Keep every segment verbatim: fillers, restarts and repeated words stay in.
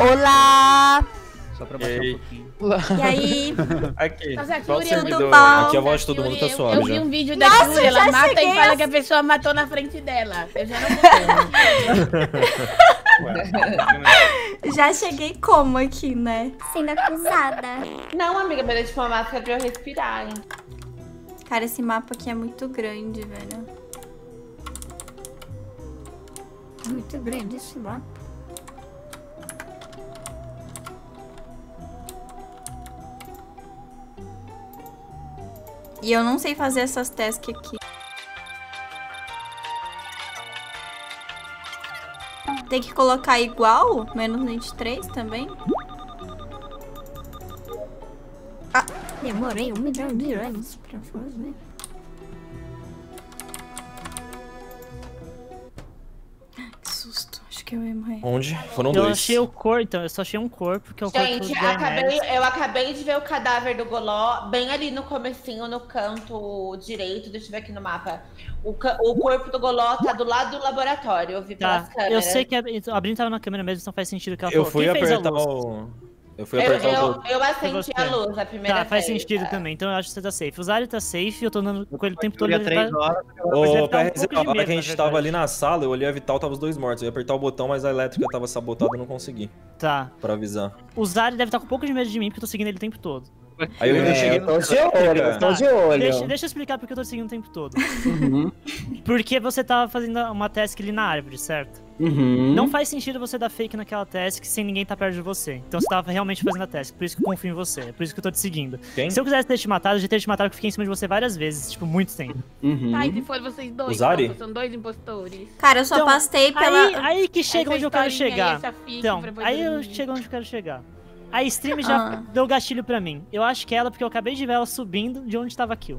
Olá! Só pra baixar um pouquinho. E aí? Aqui, Nossa, qual Júlia, servidor? tudo bom? Aqui a voz de todo mundo tá suave Eu já. vi um vídeo da Nossa, Júlia, ela já mata cheguei e fala a- que a pessoa matou na frente dela. Eu já não vou. Já cheguei como aqui, né? Sendo acusada. Não, amiga, mas é tipo uma máscara pra eu respirar, hein? Cara, esse mapa aqui é muito grande, velho. Muito grande esse mapa. E eu não sei fazer essas tasks aqui. Tem que colocar igual? Menos vinte e três também? Demorei um milhão de anos pra fazer. Que susto. Acho que eu ia morrer. Onde? Foram Eu dois. achei o corpo, então, eu só achei um corpo, que é o corpo Gente, do acabei, Daenerys. eu acabei de ver o cadáver do Goló bem ali no comecinho, no canto direito. Deixa eu ver aqui no mapa. O, ca- o corpo do Goló tá do lado do laboratório, eu vi pelas Tá, câmeras. eu sei que a, a Brin tava na câmera mesmo, então faz sentido o que ela Eu falou. fui Quem fez a apertar luz? o... Eu fui Eu, apertar eu, o... eu acendi você. a luz a primeira Tá, faz vez. sentido é. também, então eu acho que você tá safe. O Zari tá safe, eu tô andando com ele o tempo todo. Dura Ele três tá... horas. Mas deve Ô, dar um P R Z, pouco de a hora medo, que a na gente tava verdade. ali na sala, eu olhei a Vital, tava os dois mortos. Eu ia apertar o botão, mas a elétrica tava sabotada e não consegui. Tá. Pra avisar. O Zari deve estar com um pouco de medo de mim, porque eu tô seguindo ele o tempo todo. Aí eu ainda É, cheguei eu tô de olho, eu tô de olho. Deixa, deixa eu explicar porque eu tô seguindo o tempo todo. Uhum. Porque você tava fazendo uma task ali na árvore, certo? Uhum. Não faz sentido você dar fake naquela task sem ninguém tá perto de você. Então você tava realmente fazendo a task, por isso que eu confio em você. É por isso que eu tô te seguindo. Quem? Se eu quisesse ter te matado, eu já teria te matado, porque eu fiquei em cima de você várias vezes, tipo, muito tempo. Uhum. Tá, e se for vocês dois, O Zari? então, são dois impostores. Cara, eu só Então, passei pela... Aí, aí que chega Essa onde eu quero historinha chegar. aí, essa fic Então, pra poder aí eu dormir. chego onde eu quero chegar. A stream já Ah. deu gatilho pra mim. Eu acho que é ela, porque eu acabei de ver ela subindo de onde tava a kill.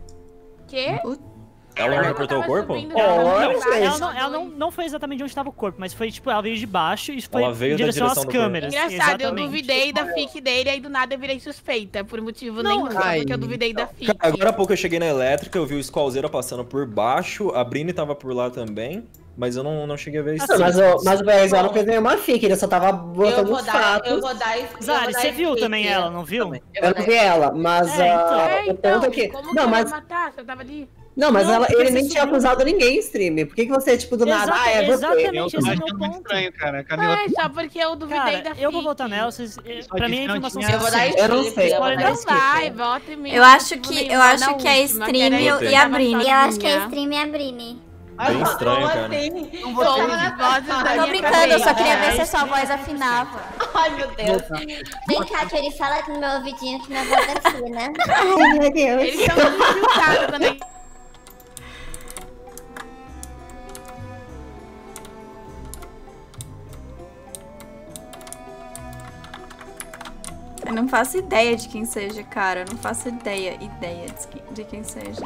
Quê? Ela não Ela reportou o tava corpo? subindo, Oh, ela tava olha, embaixo, Ela nós não, ela não, dois. não foi exatamente de onde tava o corpo, mas foi tipo, ela veio de baixo e foi Ela veio em da direção direção às do corpo. câmeras. Engraçado, eu Exatamente. duvidei da fic dele, aí do nada eu virei suspeita, por motivo Não, nenhum, ai. porque eu duvidei da fic. Cara, agora há pouco eu cheguei na elétrica, eu vi o Squallzeira passando por baixo, a Brini tava por lá também, mas eu não, não cheguei a ver isso. Não, mas o, mas o B R Z não fez nenhuma fic, ele só tava Eu botando vou os dar, eu fatos. vou dar... eu Zari, vou dar você viu skip. também ela, não viu? Eu não vi ela, mas É, então. ah, É, o então, ponto é que. como Não, que mas, eu ia matar? Você tava ali? não, mas Não, ela, porque ele você nem tinha subiu. acusado ninguém em stream. Por que, que você, tipo, do nada, Exata- ah, é você? exatamente. Eu Esse tô é o achando meu muito ponto. estranho, cara. A Camila É, só porque eu duvidei Cara, da fic. eu vou votar nela, vocês, pra mim a disse que não informação tinha- Eu vou dar suficiente. Eu não skip, sei. eu vou Spoiler dar não Não skip. vai, vota em mim. Eu acho Tipo, que, nem eu lá acho na que é a última, stream que era e eu a tava Brini. Eu acho que a sozinha. stream é a Brini. Bem estranho, Como cara. assim? Somos Como vozes da Tô minha brincando, eu só cabeça. queria ver se a sua voz afinava. Ai, meu Deus. Vem cá, que ele fala aqui no meu ouvidinho que minha voz é fina. Ai, meu Deus. Eles são tudo filtrados quando eles... Eu não faço ideia de quem seja, cara. Eu não faço ideia, ideia de quem, de quem seja.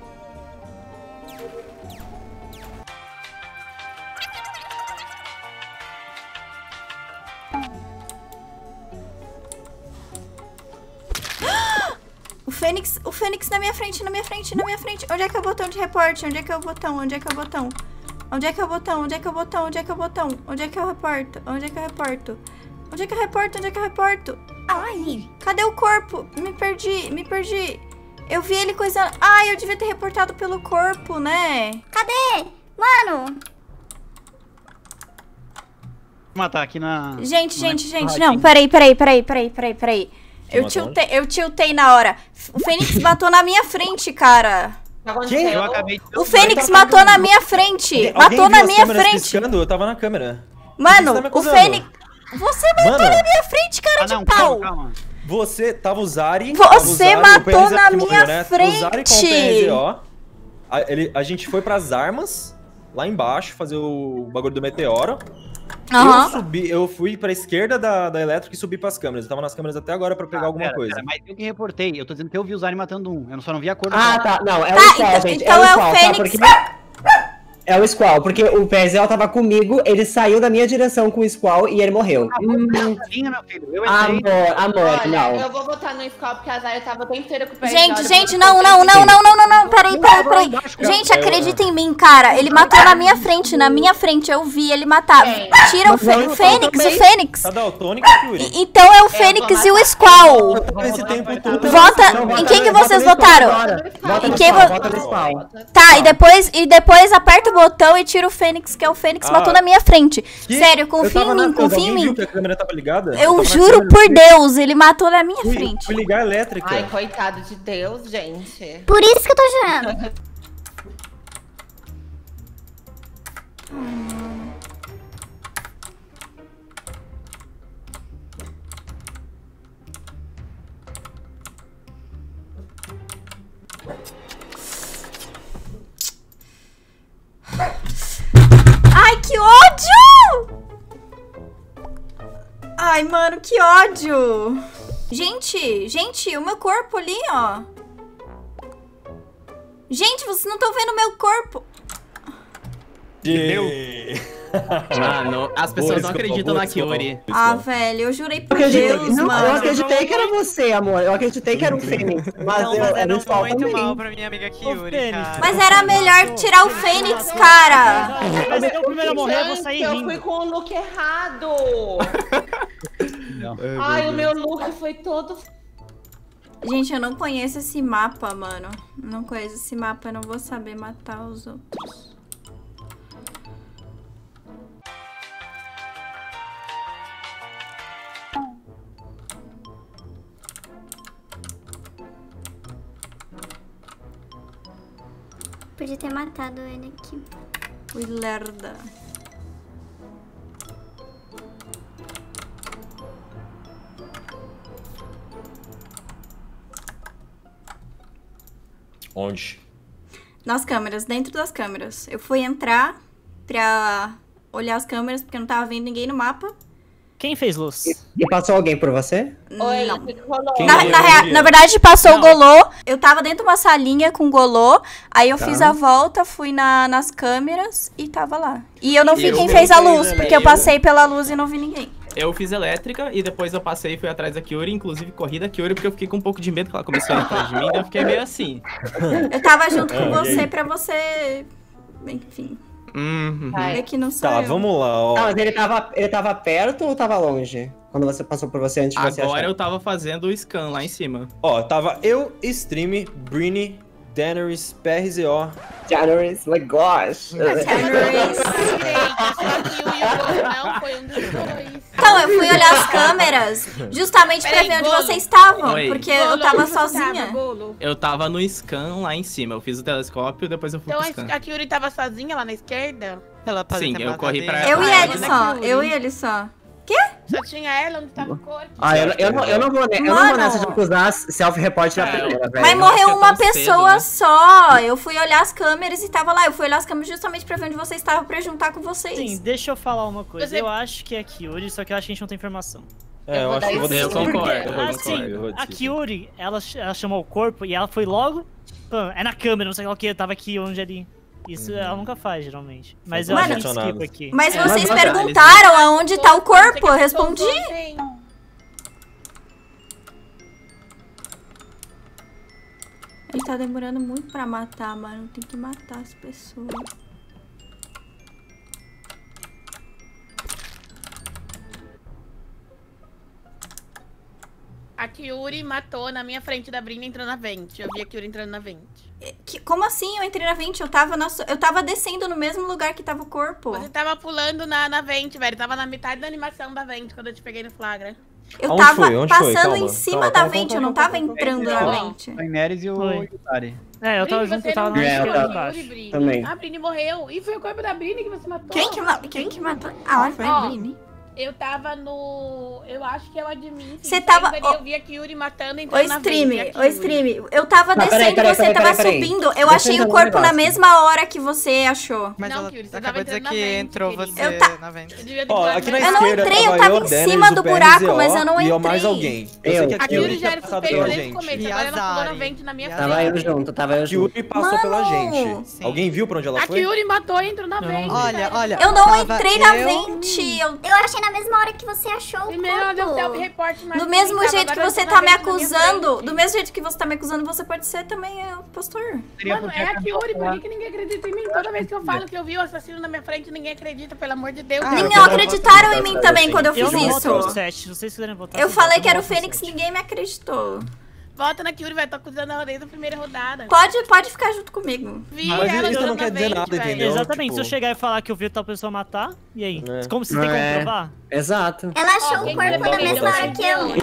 O Fênix, o Fênix na minha frente, na minha frente, na minha frente. Onde é que é o botão de reporte? Onde é que é o botão? Onde é que é o botão? Onde é que é o botão? Onde é que é o botão? Onde é que é o botão? Onde é que eu reporto? Onde é que eu reporto? Onde é que eu reporto? Onde é que eu reporto? Ai, Cadê o corpo? Me perdi, me perdi. Eu vi ele coisando. Ai, eu devia ter reportado pelo corpo, né? cadê? Mano, Vou matar aqui na... Gente, gente, gente, Ai, não. tem- Peraí, peraí, peraí, peraí, peraí, peraí. Eu Matou tiltei, eu tiltei na hora. O Fênix matou na minha frente, cara. O que aconteceu? Eu acabei de... O Fênix matou na minha frente. Alguém Matou viu na as minha câmeras frente. piscando? Eu tava na câmera. Mano, Você tá me o acusando? Fênix... Você matou Mano. na minha frente, cara Ah, não, de pau. calma, calma. Você, tava o Zari... Você tava o Zari, o matou P R Z na que morreu, minha né? O Zari com o frente. P R Z, ó. A, ele, a gente foi pras armas, lá embaixo, fazer o bagulho do meteoro. Eu Aham. subi, eu fui pra esquerda da, da elétrica e subi pras câmeras. Eu tava nas câmeras até agora pra pegar Ah, alguma pera, coisa. pera, mas eu que reportei. Eu tô dizendo que eu vi o Zari matando um. Eu só não vi a cor do Ah, cara. tá. Não, é Tá, o Sol, então- gente. então é é o o Sol, Fênix. tá? Porque... É o Squall, porque o P Z L tava comigo, ele saiu da minha direção com o Squall e ele morreu. Hum, Sim, meu filho. Eu entrei. amor, amor, Olha, não. eu vou votar no Skull porque a Zaya tava o tempo inteiro com o pé Gente, de gente, hora, não, porque não, eu não, não, não, não, não, peraí, peraí, peraí. Baixo, Gente, acredita em mim, cara. Ele matou na minha frente, na minha frente, eu vi ele matar. Quem? Tira o Fê- o Fênix, o Fênix. Tá daltônica, Yuri? E- Então é o Fênix e o Squall. Esse tempo todo. Vota. Então, Em quem que vota vocês no Squall votaram? agora. Vota Em no quem Squall, vo- vota no Squall. Tá, e depois, e depois aperta o botão e tira o Fênix, que é o Fênix Ah. matou na minha frente. Que? Sério, Eu confia tava em na mim, câmera, confia em alguém viu mim. que a câmera tava ligada? Eu tava na juro câmera, por fui- Deus, ele matou na minha Fui, frente. fui ligar a elétrica. Ai, coitado de Deus, gente. Por isso que eu tô jurando. Ai, que ódio! Ai, mano, que ódio! Gente, gente, o meu corpo ali, ó. Gente, vocês não estão vendo o meu corpo. De... Mano, as pessoas não acreditam na Kyuri. Ah, velho, eu jurei por Eu acreditei- Deus, não, eu mano. acreditei que era você, amor. Eu acreditei que era o Fênix. Mas Não, eu, mas era era o Squall muito também. mal pra minha amiga Kyuri, Fênix. cara. Mas era melhor tirar o Fênix, cara. Mas é o primeiro a morrer, eu vou sair Gente, eu fui rindo. com o look errado. Ai, o meu look foi todo... Gente, eu não conheço esse mapa, mano. Não conheço esse mapa, eu não vou saber matar os outros. Podia ter matado ele aqui. Fui lerda. Onde? Nas câmeras, dentro das câmeras. Eu fui entrar pra olhar as câmeras, porque eu não tava vendo ninguém no mapa. Quem fez luz? E passou alguém por você? Oi, Não. o que que rolou? Quem Na, morreu na, no rea- dia? na verdade, passou Não. o Golô. Eu tava dentro de uma salinha com o Golô. Aí eu Tá. fiz a volta, fui na, nas câmeras e tava lá. E eu não vi Eu quem vi fez a quem luz, fez, porque né? eu passei pela luz e não vi ninguém. Eu fiz elétrica e depois eu passei e fui atrás da Kyuri, inclusive corri da Kyuri porque eu fiquei com um pouco de medo que ela começou a ir atrás de mim, daí eu fiquei meio assim. Eu tava junto com Ah, e você aí? pra você... Enfim, Hum, Ai. ver que não sou Tá, eu. vamos lá, ó. Ah, mas ele tava, ele tava perto ou tava longe? Quando você passou por você antes de você agora achar? eu tava fazendo o scan lá em cima. Ó, tava eu, Stream, Brini, Daenerys, P R Z O. January's, my gosh. Daenerys. Direita, só que o Yugo não foi um dos dois. Então, eu fui olhar as câmeras justamente pra Peraí, ver onde Golo. vocês estavam. Oi. Porque eu Golo, tava onde você tava, sozinha. Golo? Eu tava no scan lá em cima, eu fiz o telescópio e depois eu fui Então pro scan. a Kyuri tava sozinha lá na esquerda? Ela pode Sim, ter eu matado corri ele. pra- Eu e Ah, ele olha só, aqui, eu Uri. e ele só. Só tinha ela, onde tava o corpo. Ah, eu, eu, não, eu, não vou, ne- eu não vou Mano. nessa de acusar self-report na É, primeira, velho. Mas eu morreu acho que é uma tão cedo, pessoa né? só. Eu fui olhar as câmeras e tava lá. Eu fui olhar as câmeras justamente pra ver onde vocês estavam pra juntar com vocês. Sim, deixa eu falar uma coisa. Você- Eu acho que é a Kyuri, só que eu acho que a gente não tem informação. É, eu acho que eu vou Eu decidir. concordo, Eu vou eu decidir, Assim, eu vou a decidir. Kyuri, ela, ela chamou o corpo e ela foi logo. Pã, é na câmera, não sei lá o que, eu tava aqui, onde ali. Isso ela nunca faz, geralmente. Mas eu Mano, acho que skip funcionado. aqui. Mas É, vocês mas- perguntaram aonde tá o corpo. Eu respondi. Ele tá demorando muito pra matar, mano. Tem que matar as pessoas. A Kyuri matou na minha frente da Brina entrando na vente. Eu vi a Kyuri entrando na vente. Que- como assim eu entrei na vente? Eu tava, na, so- eu tava descendo no mesmo lugar que tava o corpo. Você tava pulando na, na vente, velho. Tava na metade da animação da vente quando eu te peguei no flagra. Eu Aonde tava foi? Onde foi? passando Calma, em cima calma, da calma, vente, calma, eu não calma, tava calma, entrando calma. na Não. vente. O Daenerys e o Foi. Yutari. É, eu tava Brini, junto, você eu tava não na É, eu matou esquerda tava- a embaixo. Kyuri, Brini. Também. A Brini morreu. E foi o corpo da Brini que você matou. Quem que, ma- quem que matou? Ah, foi Ó. a Brini. Eu tava no... Eu acho que é o admin. Você tava- Ali, ó, eu vi a Kyuri matando e Ô, entrando na stream, vente, a ô, Kyuri. stream. Eu tava Não, descendo peraí, peraí, e você peraí, tava peraí, peraí. subindo. Eu Deixa eu achei o entender um corpo na negócio. mesma hora que você achou. Mas Não, ela Kyuri, você acabou tava de dizer entrando que na vente, entrou querido. você Eu tá- na vente. Eu devia ter Ó, falado aqui na mais Eu não esquerda entrei, eu tava tava eu, em Dennis, cima o do P R buraco, Z O mas eu não E eu mais entrei. alguém. Eu, Eu, sei que a A Kyuri Kyuri já tinha era passado suspeita pela desde o gente. começo, E agora a ela pulou na Zari? vente na minha E a Tava frente. eu junto, tava eu A junto. Kyuri passou pela Mano! gente. Sim. Alguém viu pra onde ela A foi? Kyuri matou e entrou na Eu não vente. vi. Olha, olha. Eu não tava entrei na eu- vente. Eu... Eu achei na mesma hora que você achou o Primeiro ela deu corpo. self-report, mas Do mesmo tava jeito que agora você entrou tá na me vente na minha acusando, frente. do mesmo jeito que você tá me acusando, você pode ser também é, impostor. Seria Mano, porque é a acabou Kyuri, por lá. que, que ninguém acredita em mim? Toda vez que eu falo que eu vi o assassino na minha frente, ninguém acredita, pelo amor de Deus. Ah, Ninguém eu acreditaram em voto mim no também Fênix. quando eu Eu fiz não voto no isso. sete, se vocês quiserem votar. Eu vocês falei votam, que era o eu voto no Fênix, sete. ninguém me acreditou. Volta na Kyuri, vai, tô acusando ela desde a primeira rodada. Pode, pode ficar junto comigo. Vi Mas ela isso não entrando quer na dizer vente, nada, velho. entendeu? Exatamente, se eu Tipo- chegar e falar que eu vi tal pessoa matar, e aí? É. Como você tem como É. provar? Exato. Ela achou Alguém o corpo vai na mesma votar hora que eu.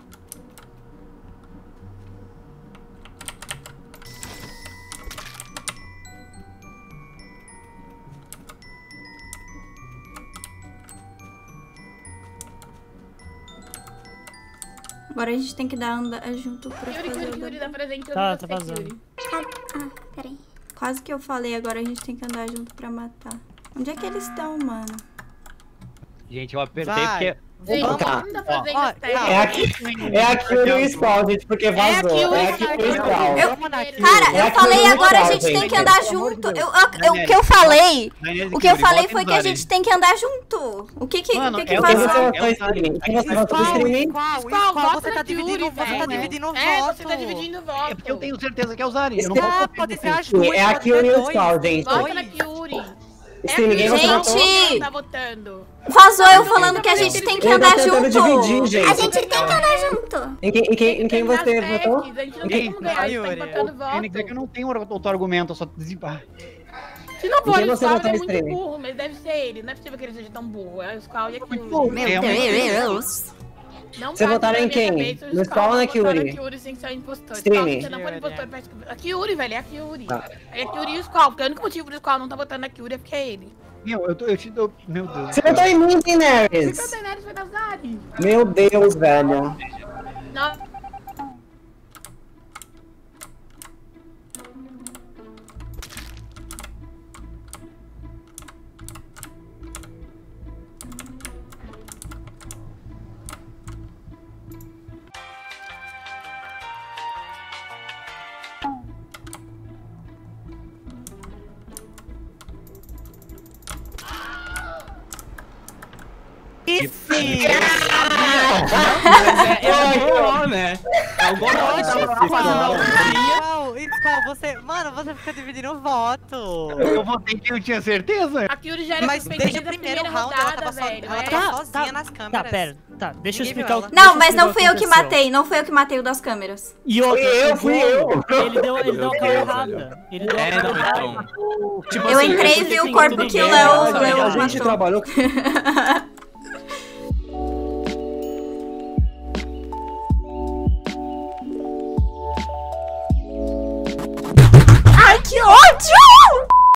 Agora a gente tem que dar andar junto pra Kyuri, fazer Kyuri, o Kyuri, da- dá presente eu Tá, vi tá você, vazando. Kyuri. Ah, peraí. Quase que eu falei, agora a gente tem que andar junto pra matar. Onde é que eles estão, mano? Gente, eu apertei Vai. porque... Gente, Vamos cá. ainda fazendo Ó, as testes. É aqui, é aqui o spawn, gente, porque vazou. Kyuri, É aqui cara. o spawn. Eu- Vamos na Kyuri. Cara, É eu aqui falei no agora a local, gente tem gente. que andar Pelo amor de junto. Eu, Deus. eu- eu- o que eu falei, o que eu falei foi que a Zari. gente tem que andar junto. O que que, Mano, o que, que é o Quem que você vazou? votou em streaming? Quem você votou em Squall, streaming? Squall, Squall, Squall, vota você na tá Kyuri, dividindo, você tá velho. dividindo o É, voto. você tá dividindo voto. É porque eu tenho certeza que é o Zari. Eu não vou Não, confiar pode em ser você. as duas. É aqui o spawn, gente. Vota na Kyuri. Sim, ninguém você Kyuri votou? que tá votando. Vazou eu falando que a gente tem que Quem andar tá tentando junto. dividir, gente? A gente tem que andar junto. Em quem, em quem, em quem Tem você nas votou? techs, A gente não Em tem quem? como ganhar, a gente tá Yuri. empatando Fênix, é que eu voto. não tenho outro argumento, eu só desempate. Se não for quem o você Squall, votou ele é em muito streaming? burro, mas deve ser ele. Não é possível que ele seja tão burro. É o Squall e a Kyuri. Meu Deus. Não Você bate votaram na em minha quem? cabeça, o No Squall Squall ou na vai votar Kyuri? Kyuri sem ser impostor. Streaming. Squall, você não for impostor, parece que- A Kyuri, velho, é a Kyuri. Tá. É a Kyuri e o Squall, porque o único motivo do Squall não tá votando na Kyuri é porque é ele. Meu, eu, tô, eu te dou... Meu Deus. Você votou em mim, Porque o Daenerys. Daenerys foi da Zari. Meu Deus, velho. Não. E sim! É o Goló, né? É o Goló que tava fazendo a autoria. Squall, Squall, você... Mano, você fica dividindo o voto. Eu votei que eu tinha certeza. A Kyuri já era Mas suspeita desde o desde a primeiro primeira round ela rodada, tava, so... velho. ela É. tava Tá, sozinha tá. nas Tá, câmeras. pera. Tá, deixa eu Ninguém explicar viu o ela. deixa Não, eu mas explicar não o fui eu que aconteceu. matei. Não fui eu que matei o das câmeras. E outra, Fui eu, o fui Golo, eu. Ele deu, ele deu a cara Deus, errada. Ele deu a É, cara não, errada. então. Tipo Eu assim, entrei e porque vi o tem corpo tudo que o bem, Léo- sabe? o Léo A gente matou. trabalhou...